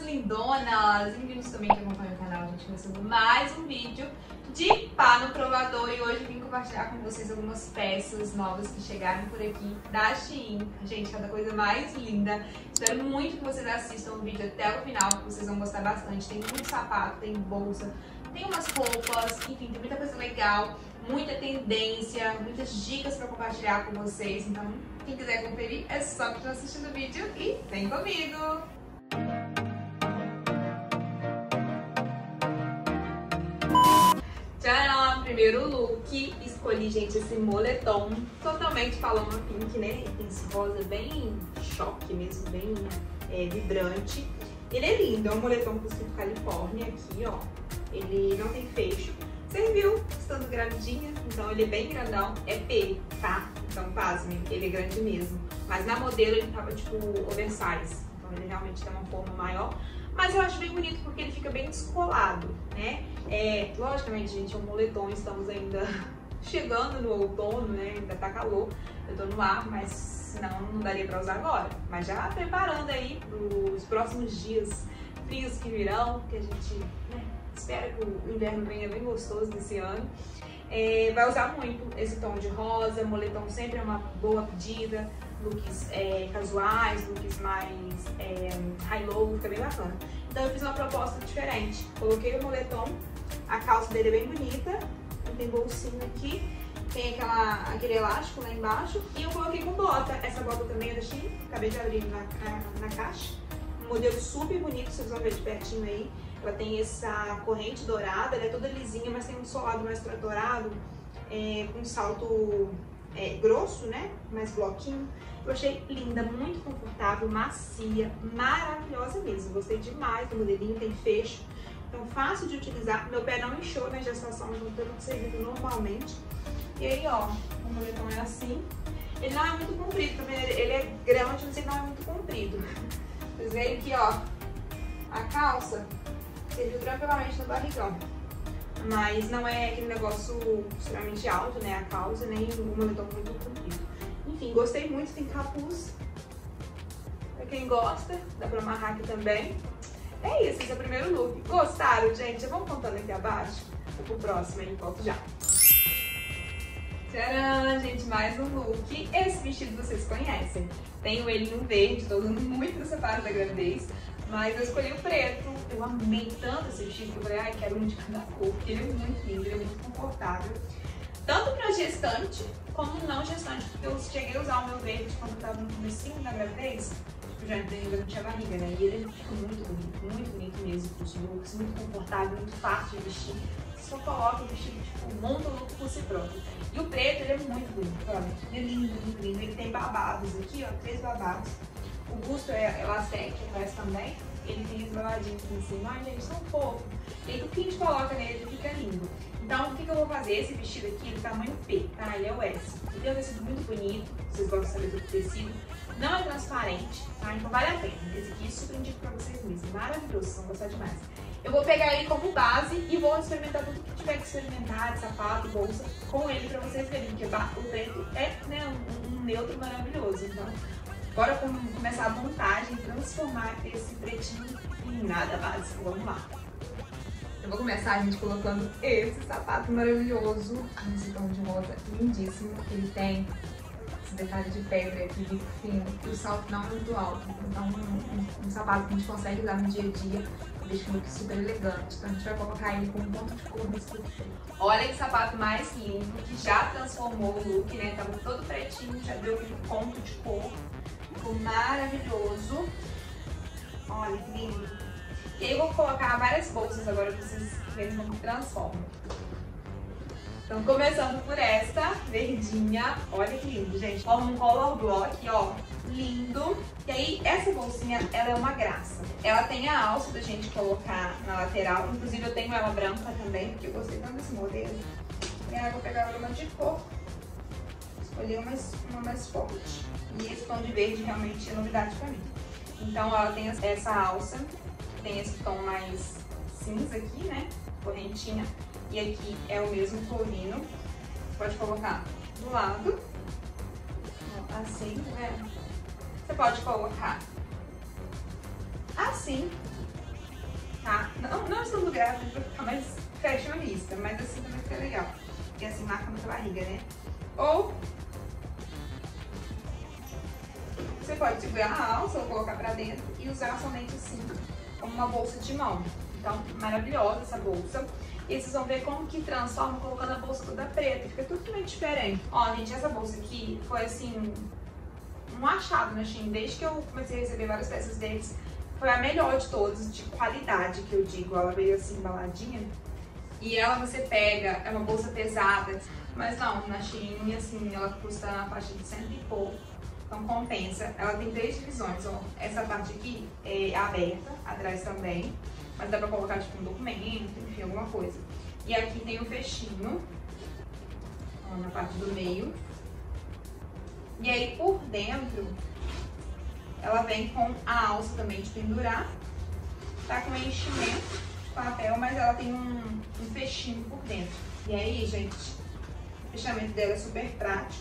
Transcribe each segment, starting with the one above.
lindonas! Bem-vindos também que acompanham o canal, a gente começando mais um vídeo de pá no provador e hoje vim compartilhar com vocês algumas peças novas que chegaram por aqui da Shein. Gente, cada coisa mais linda. Espero muito que vocês assistam o vídeo até o final, que vocês vão gostar bastante. Tem muito sapato, tem bolsa, tem umas roupas, enfim, tem muita coisa legal, muita tendência, muitas dicas para compartilhar com vocês. Então, quem quiser conferir, é só continuar assistindo o vídeo e vem comigo! Tcharam! Primeiro look, escolhi, gente, esse moletom totalmente Paloma Pink, né? Tem esse rosa bem choque mesmo, bem vibrante. Ele é lindo, é um moletom com escrito Califórnia aqui, ó. Ele não tem fecho. Serviu estando grandinha, então ele é bem grandão, é P, tá? Então, pasmem, ele é grande mesmo. Mas na modelo ele tava tipo oversize, então ele realmente tem uma forma maior. Mas eu acho bem bonito porque ele fica bem descolado, né? Logicamente, gente, é um moletom, estamos ainda chegando no outono, né? Ainda tá calor, eu tô no ar, mas senão não daria pra usar agora. Mas já preparando aí pros próximos dias frios que virão, que a gente, né, espera que o inverno venha bem gostoso desse ano. Vai usar muito esse tom de rosa, moletom sempre é uma boa pedida, looks casuais, looks mais high-low, fica bem bacana. Então eu fiz uma proposta diferente, coloquei o moletom, a calça dele é bem bonita, tem bolsinho aqui, tem aquele elástico lá embaixo e eu coloquei com bota. Essa bota também é da Shein, acabei de abrir na caixa. Um modelo super bonito, vocês vão ver de pertinho aí. Ela tem essa corrente dourada, ela é toda lisinha, mas tem um solado mais tratorado, com um salto grosso, né? Mais bloquinho. Eu achei linda, muito confortável, macia, maravilhosa mesmo. Gostei demais do modelinho, tem fecho. Então, fácil de utilizar. Meu pé não inchou na gestação, então tudo servido normalmente. E aí, ó, o moletom é assim. Ele não é muito comprido, também ele é grande, mas ele não é muito comprido. Vocês veem aqui, ó, a calça serviu tranquilamente no barrigão. Mas não é aquele negócio extremamente alto, né, a calça, nem o moletom muito comprido. Enfim, gostei muito, tem capuz. Pra quem gosta, dá pra amarrar aqui também. É isso, esse é o primeiro look. Gostaram, gente? Já vamos contando aqui abaixo? Vou pro próximo aí, volto já. Tcharam, gente, mais um look. Esse vestido vocês conhecem. Tenho ele no verde, tô usando muito nessa fase da gravidez. Mas eu escolhi o preto. Eu amei tanto esse vestido que eu falei, ai, quero um de cada cor, porque ele é muito lindo, ele é muito confortável. Tanto pra gestante, como não gestante, porque eu cheguei a usar o meu verde quando eu tava no comecinho da gravidez. Eu já ainda não tinha barriga, né? E ele fica muito bonito mesmo pros looks, muito confortável, muito fácil de vestir. Você só coloca o vestido, tipo, monta o look por si próprio. E o preto, ele é muito bonito, olha. Ele é lindo, muito lindo. Ele tem babados aqui, ó, 3 babados. O busto é elastec atrás também. Ele tem os babadinhos aqui em cima. Ai, gente, tão fofo. E aí, o que a gente coloca nele, ele fica lindo. Então, o que eu vou fazer? Esse vestido aqui, ele é tamanho P, tá? Ele é o S. Ele é um tecido muito bonito. Vocês gostam de saber do tecido. Não é transparente, tá? Então, vale a pena. Esse aqui, super indico pra vocês mesmos. Maravilhoso, vocês vão gostar demais. Eu vou pegar ele como base e vou experimentar tudo que tiver que experimentar, de sapato, bolsa, com ele pra vocês verem. Porque o preto é, né, um neutro maravilhoso. Então, bora começar a montagem, transformar esse pretinho em nada básico. Vamos lá. Eu vou começar, gente, colocando esse sapato maravilhoso. Esse tom de rosa lindíssimo. Ele tem esse detalhe de pedra aqui, bico fino. E o salto não é muito alto. Então, um sapato que a gente consegue usar no dia a dia. Deixa o look super elegante. Então, a gente vai colocar ele com um ponto de cor nesse look. Olha que sapato mais lindo, que já transformou o look, né? Tava todo pretinho, já deu aquele ponto de cor. Ficou maravilhoso. Olha que lindo. E aí eu vou colocar várias bolsas agora pra vocês verem como transforma. Então, começando por esta verdinha. Olha que lindo, gente. Como um color block, ó. Lindo. E aí, essa bolsinha, ela é uma graça. Ela tem a alça da gente colocar na lateral. Inclusive, eu tenho ela branca também, porque eu gostei tanto desse modelo. E aí, eu vou pegar uma de cor. Escolher uma mais forte. E esse tom de verde realmente é novidade pra mim. Então, ela tem essa alça. Tem esse tom mais cinza aqui, né? Correntinha. E aqui é o mesmo colino. Pode colocar do lado. Assim, né? Você pode colocar assim. tá? Não estando grávida pra ficar mais fashionista, mas assim também fica legal. Porque assim marca muita barriga, né? Ou você pode segurar a alça ou colocar pra dentro e usar somente assim, como uma bolsa de mão. Então, maravilhosa essa bolsa. E vocês vão ver como que transforma colocando a bolsa toda preta, fica totalmente diferente. Ó, gente, essa bolsa aqui foi assim, um achado na Shein. Desde que eu comecei a receber várias peças deles, foi a melhor de todas, de qualidade que eu digo. Ela veio assim, embaladinha. E ela você pega, é uma bolsa pesada. Mas não, na Shein, assim, ela custa na faixa de 100 e pouco. Então compensa. Ela tem 3 divisões, ó. Essa parte aqui é aberta, atrás também. Mas dá pra colocar tipo um documento, enfim, alguma coisa. E aqui tem o fechinho, ó, na parte do meio. E aí por dentro, ela vem com a alça também de pendurar. Tá com enchimento de papel, mas ela tem um fechinho por dentro. E aí, gente, o fechamento dela é super prático.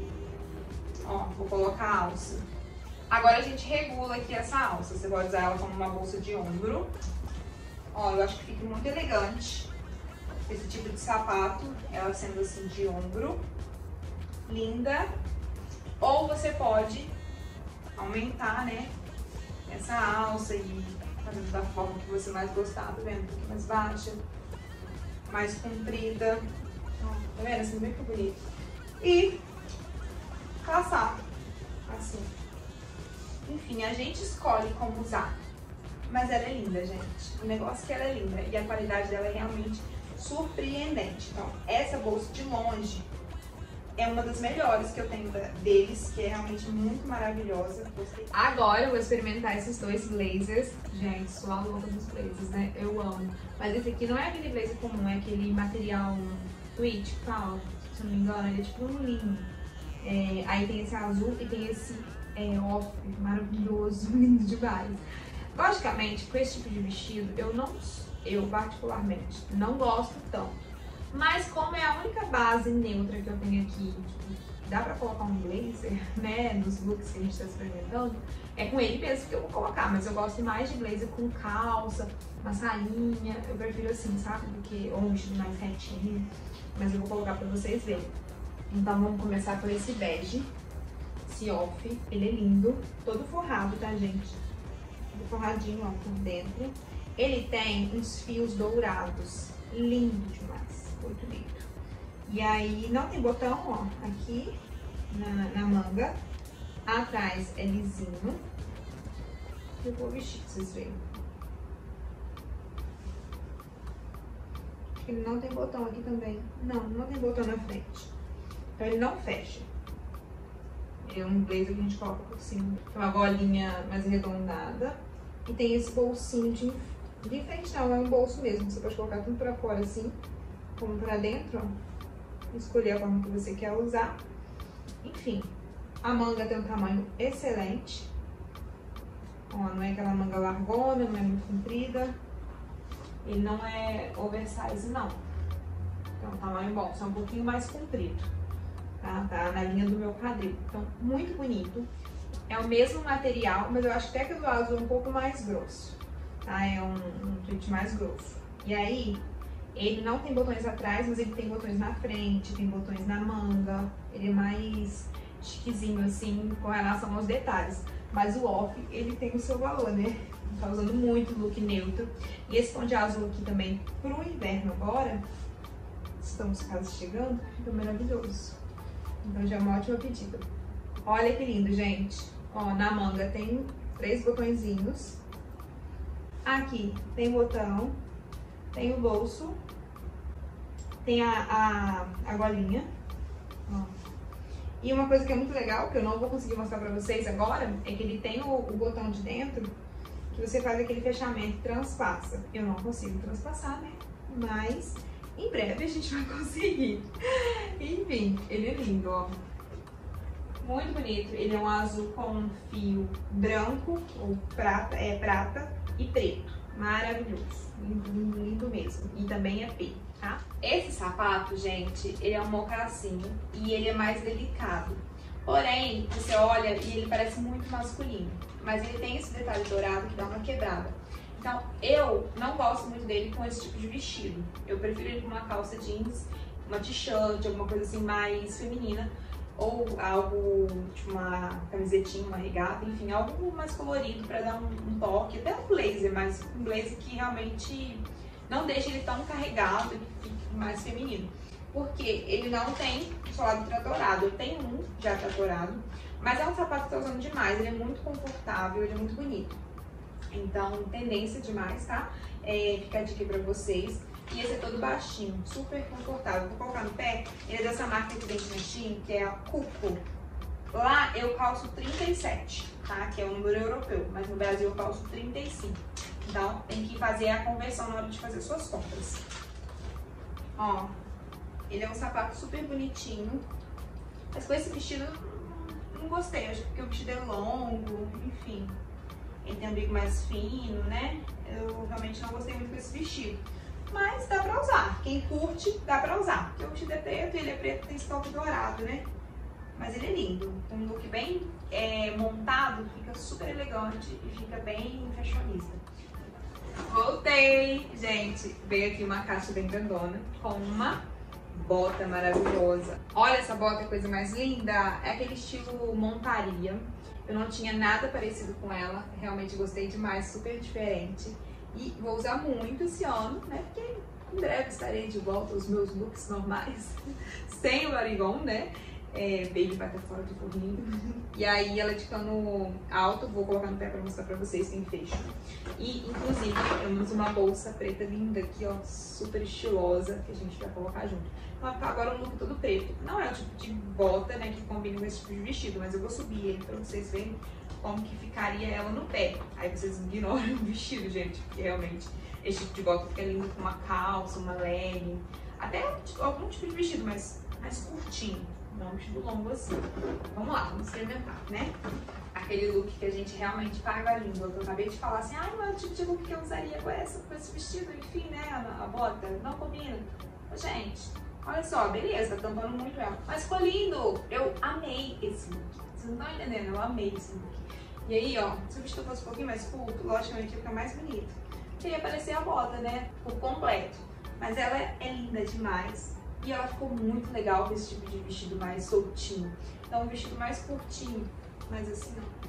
Ó, vou colocar a alça. Agora a gente regula aqui essa alça. Você pode usar ela como uma bolsa de ombro. Ó, eu acho que fica muito elegante esse tipo de sapato, ela sendo assim de ombro. Linda. Ou você pode aumentar, né, essa alça e fazer da forma que você mais gostar, tá vendo? Um pouquinho mais baixa, mais comprida. Ó, tá vendo? Assim, bem bonito. E passar assim. Enfim, a gente escolhe como usar. Mas ela é linda, gente. O negócio é que ela é linda e a qualidade dela é realmente surpreendente. Então, essa bolsa de longe é uma das melhores que eu tenho deles, que é realmente muito maravilhosa. Gostei. Agora eu vou experimentar esses 2 blazers. Gente, sou a louca dos blazers, né? Eu amo. Mas esse aqui não é aquele blazer comum, é aquele material tweed, tal. Se eu não me engano, ele é tipo um linho. Aí tem esse azul e tem esse off maravilhoso, lindo demais. Logicamente, com esse tipo de vestido, eu particularmente não gosto tanto. Mas como é a única base neutra que eu tenho aqui, tipo, dá pra colocar um blazer, né, nos looks que a gente tá experimentando, é com ele mesmo que eu vou colocar. Mas eu gosto mais de blazer com calça, uma sainha, eu prefiro assim, sabe, do que ou um vestido mais retinho. Mas eu vou colocar pra vocês verem. Então vamos começar por esse bege, esse off, ele é lindo, todo forrado, tá, gente? Forradinho, ó, por dentro. Ele tem uns fios dourados, lindo demais, muito lindo. E aí não tem botão, ó, aqui na manga. Atrás é lisinho. Eu vou vestir pra vocês verem. Ele não tem botão aqui também. Não tem botão na frente. Então ele não fecha. É um blazer que a gente coloca por cima. Tem uma golinha mais arredondada. E tem esse bolsinho de frente, não, é um bolso mesmo. Você pode colocar tudo pra fora assim, como pra dentro, ó. Escolher a forma que você quer usar. Enfim, a manga tem um tamanho excelente. Ó, não é aquela manga largona, não é muito comprida. Ele não é oversize, não. Então, um tamanho bom, só um pouquinho mais comprido. Tá na linha do meu quadril. Então, muito bonito. É o mesmo material, mas eu acho até que o do azul é um pouco mais grosso. Tá? É um tweed mais grosso. E aí, ele não tem botões atrás, mas ele tem botões na frente, tem botões na manga. Ele é mais chiquezinho, assim, com relação aos detalhes. Mas o off, ele tem o seu valor, né? Tá usando muito look neutro. E esse tom de azul aqui também, pro inverno agora, estamos quase chegando, fica maravilhoso. Então já é uma ótima pedida. Olha que lindo, gente. Ó, na manga tem 3 botõezinhos. Aqui tem botão, tem o bolso, tem a golinha. Ó. E uma coisa que é muito legal, que eu não vou conseguir mostrar pra vocês agora, é que ele tem o botão de dentro, que você faz aquele fechamento e transpassa. Eu não consigo transpassar, né? Mas em breve a gente vai conseguir. Enfim, ele é lindo, ó. Muito bonito. Ele é um azul com fio branco, ou prata, prata e preto. Maravilhoso. Lindo, lindo, lindo mesmo. E também é P, tá? Esse sapato, gente, ele é um mocassim e ele é mais delicado. Porém, você olha e ele parece muito masculino. Mas ele tem esse detalhe dourado que dá uma quebrada. Então, eu não gosto muito dele com esse tipo de vestido. Eu prefiro ele com uma calça jeans, uma t-shirt, alguma coisa assim mais feminina. Ou algo, tipo uma camisetinha, uma regata, enfim, algo mais colorido pra dar um toque. Até um blazer, mas um blazer que realmente não deixa ele tão carregado, ele fica mais feminino. Porque ele não tem solado tratorado. Eu tenho um já tratorado, mas é um sapato que eu tô usando demais. Ele é muito confortável, ele é muito bonito. Então, tendência demais, tá? Fica a dica pra vocês. E esse é todo baixinho, super confortável. Vou colocar no pé, ele é dessa marca aqui dentro da Shein, que é a Cuco. Lá eu calço 37, tá? Que é o número europeu, mas no Brasil eu calço 35. Então, tem que fazer a conversão na hora de fazer suas compras. Ó, ele é um sapato super bonitinho. Mas com esse vestido, não gostei. Acho que porque o vestido é longo, enfim. Ele tem um bico mais fino, né? Eu realmente não gostei muito desse vestido. Mas dá pra usar. Quem curte, dá pra usar. Porque o vestido é preto e ele é preto, tem esse toque dourado, né? Mas ele é lindo. Um look bem montado, fica super elegante e fica bem fashionista. Voltei! Gente, veio aqui uma caixa bem grandona com uma bota maravilhosa. Olha essa bota, que coisa mais linda! É aquele estilo montaria. Eu não tinha nada parecido com ela, realmente gostei demais, super diferente. E vou usar muito esse ano, né? Porque em breve estarei de volta aos meus looks normais, sem o Barigon, né? Baby vai estar fora do forrinho. E aí ela é de cano alto, vou colocar no pé pra mostrar pra vocês, tem fecho. E inclusive eu uso uma bolsa preta linda aqui, ó, super estilosa, que a gente vai colocar junto. Então vai ficar agora um look todo preto. Não é o tipo de bota, né, que combina com esse tipo de vestido, mas eu vou subir ele pra vocês verem como que ficaria ela no pé. Aí vocês ignoram o vestido, gente, porque realmente esse tipo de bota fica lindo com uma calça, uma legging, até algum tipo de vestido, mas mais curtinho. Não um vestido longo assim. Vamos lá, vamos experimentar, né? Aquele look que a gente realmente paga a língua. Eu acabei de falar assim, não é o tipo de look que eu usaria com esse vestido, enfim, né? A bota, não combina. Gente, olha só, beleza, tá tampando muito ela. Mas ficou lindo! Eu amei esse look. Vocês não estão entendendo, eu amei esse look. E aí, ó, se o vestido fosse um pouquinho mais curto, logicamente ia ficar mais bonito. Queria aparecer a bota, né? Por completo. Mas ela é linda demais. E ela ficou muito legal com esse tipo de vestido mais soltinho. Então, um vestido mais curtinho, mas assim,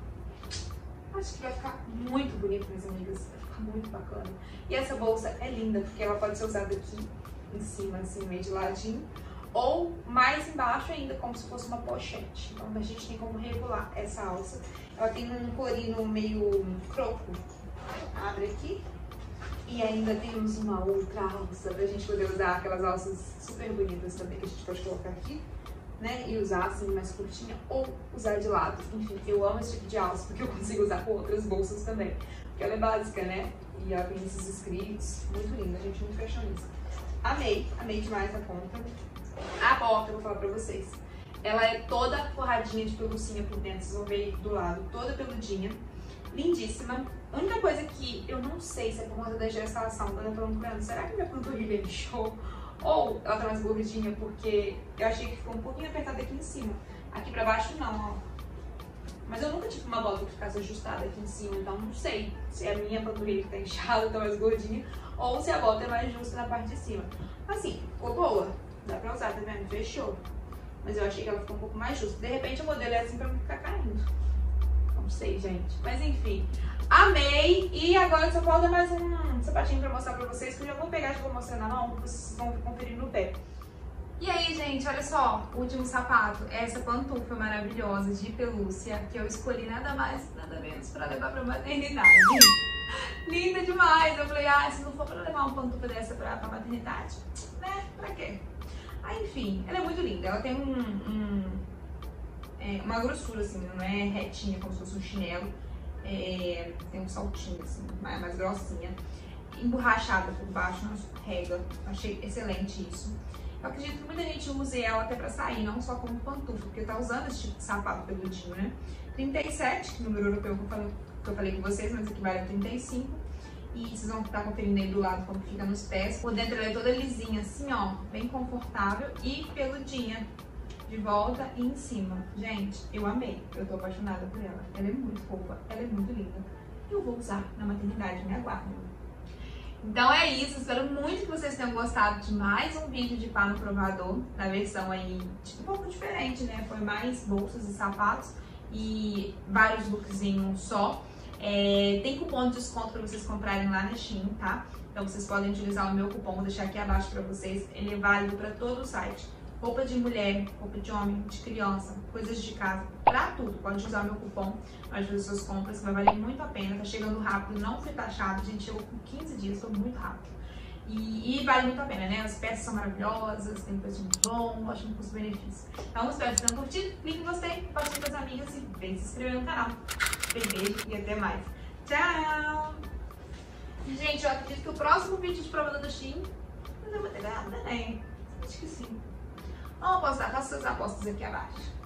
ó. Acho que vai ficar muito bonito, minhas amigas. Vai ficar muito bacana. E essa bolsa é linda, porque ela pode ser usada aqui em cima, assim, meio de ladinho. Ou mais embaixo ainda, como se fosse uma pochete. Então, a gente tem como regular essa alça. Ela tem um corino meio croco. Abre aqui. E ainda temos uma outra alça pra gente poder usar aquelas alças super bonitas também, que a gente pode colocar aqui, né? E usar assim mais curtinha ou usar de lado. Enfim, eu amo esse tipo de alça porque eu consigo usar com outras bolsas também. Porque ela é básica, né? E ela tem esses escritos. Muito linda, gente, muito fashionista. Amei, amei demais a conta. A bota, eu vou falar pra vocês. Ela é toda forradinha de pelucinha por dentro, vocês vão ver do lado, toda peludinha. Lindíssima. A única coisa que eu não sei se é por conta da gestação, quando eu tô procurando, será que minha panturrilha inchou? Ou ela tá mais gordinha, porque eu achei que ficou um pouquinho apertada aqui em cima. Aqui pra baixo não, ó. Mas eu nunca tive uma bota que ficasse ajustada aqui em cima, então não sei se é a minha panturrilha que tá inchada, tá mais gordinha, ou se a bota é mais justa na parte de cima. Assim, ficou boa, dá pra usar, tá vendo? Fechou. Mas eu achei que ela ficou um pouco mais justa. De repente o modelo é assim pra não ficar caindo. Não sei, gente. Mas enfim, amei. E agora só falta mais um sapatinho pra mostrar pra vocês, que eu já vou pegar e já vou mostrar na mão, vocês vão conferir no pé. E aí, gente, olha só, o último sapato é essa pantufa maravilhosa de pelúcia, que eu escolhi nada mais, nada menos pra levar pra maternidade. Linda demais! Eu falei, se não for pra levar uma pantufa dessa pra maternidade, né, pra quê? Aí, enfim, ela é muito linda, ela tem uma grossura, assim, não é retinha como se fosse um chinelo, tem um saltinho, assim, mais grossinha, emborrachada por baixo, não rega, achei excelente isso. Eu acredito que muita gente use ela até pra sair, não só como pantufa, porque tá usando esse tipo de sapato peludinho, né? 37, que é o número europeu que eu falei com vocês, mas aqui vale 35. E vocês vão estar conferindo aí do lado como fica nos pés. Por dentro ela é toda lisinha assim, ó, bem confortável e peludinha. De volta e em cima. Gente, eu amei. Eu tô apaixonada por ela. Ela é muito fofa, ela é muito linda. eu vou usar na maternidade, me aguardem. Então é isso, espero muito que vocês tenham gostado de mais um vídeo de pá no provador, na versão aí um pouco diferente, né? Foi mais bolsas e sapatos e vários looks em um só. Tem cupom de desconto para vocês comprarem lá na Shein, tá? Então vocês podem utilizar o meu cupom, vou deixar aqui abaixo para vocês, ele é válido para todo o site. Roupa de mulher, roupa de homem, de criança, coisas de casa, pra tudo. Pode usar o meu cupom para fazer suas compras, que vai valer muito a pena. Tá chegando rápido, não foi taxado, a gente chegou com 15 dias, foi muito rápido. E vale muito a pena, né? As peças são maravilhosas, tem preço muito bom, ótimo custo-benefício. Então espero que vocês tenham curtido, clique em gostei, compartilhe com as amigas e vem se inscrever no canal. Beijo e até mais. Tchau! Gente, eu acredito que o próximo vídeo de provador da Shein não vai ter nada, né? Acho que sim. Vamos apostar, faça suas apostas aqui abaixo.